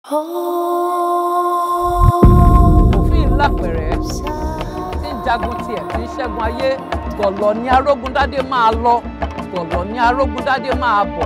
òfin lápẹ̀rẹ̀ tí ń jagun tiẹ̀ tí ń ṣẹ́gun ayé gọ̀lọ̀ ní arógundádé máa lọ gọ̀lọ̀ ní arógundádé máa bọ̀.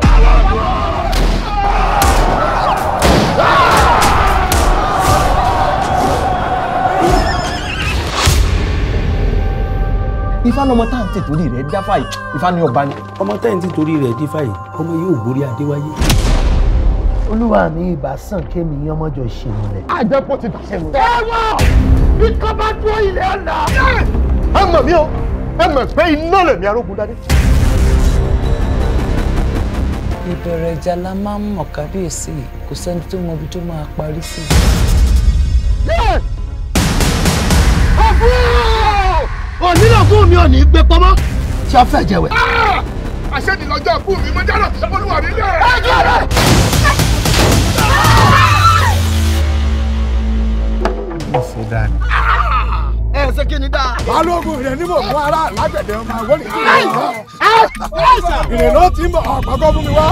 Ifá lọmọ tá à ń tì torí rẹ̀ dáfà yìí Ifá ní ọba ni. ọmọ tá à ń tì torí rẹ̀ dífà yìí ọmọ yóò borí Adéwáyé. olúwa mi ìbá sàn kémi ọmọjọ ṣèlú rẹ. àjẹpọ̀ ti dàṣẹ mi. ẹ̀wọ̀n ikọ́ bá dúró ilẹ̀ ọ̀la. ẹ mọ̀ mí o ẹ mọ̀ pé iná lèmi Arógundádé. ìbẹ̀rẹ̀ ìjà la máa ń mọ̀ kábíyèsí kò sẹ́ni tó mọ ibi tó máa parí sí. onílọ̀kùn mi ò ní gbé pamọ́ tí a fẹ́ jẹ̀wẹ̀. àṣẹ́ni lọ́jọ́ kú mi mọ́ dáná olúwa mi lé. ẹjọ́ rẹ̀. mo fò dání. ẹ ṣe kí ni dáa. balógun rẹ ní mò ń mú ara lágbẹ̀dẹ ọmọ àwọn ènìyàn. ìrìn ló ti mọ ọ̀pọ̀gọ́ fún mi wá.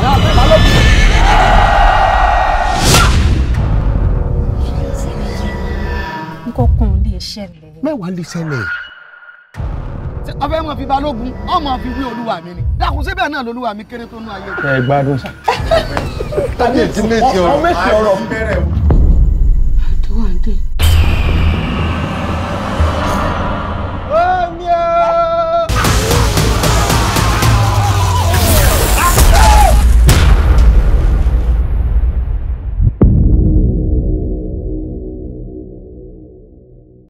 nǹkan kan lè ṣẹlẹ̀. mẹ́wàá lè ṣẹlẹ̀. ọbẹ̀ mọ̀ fi balógun ọmọ fi wí olúwa mi ni dákun síbẹ̀ náà lolúwa mi kéré tó nú ayé. ẹ gbádùn sá. tàbí ètí méjì ọ̀rọ̀.